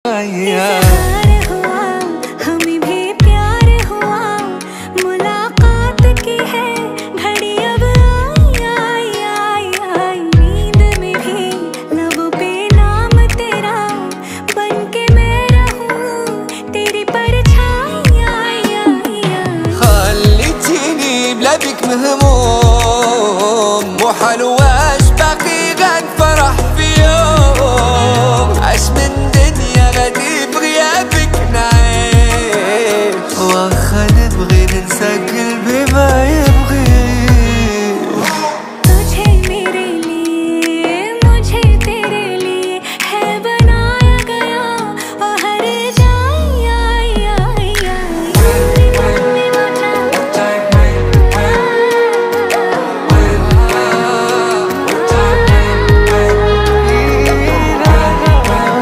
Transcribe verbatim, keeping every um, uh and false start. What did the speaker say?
हमें भी प्यार हुआ, मुलाकात की है घड़ी अब आई आई आई, नींद में भी लबों पे नाम तेरा, बन के मैं रहूं तेरी परछाई। خليتيني بلا بيك مهموم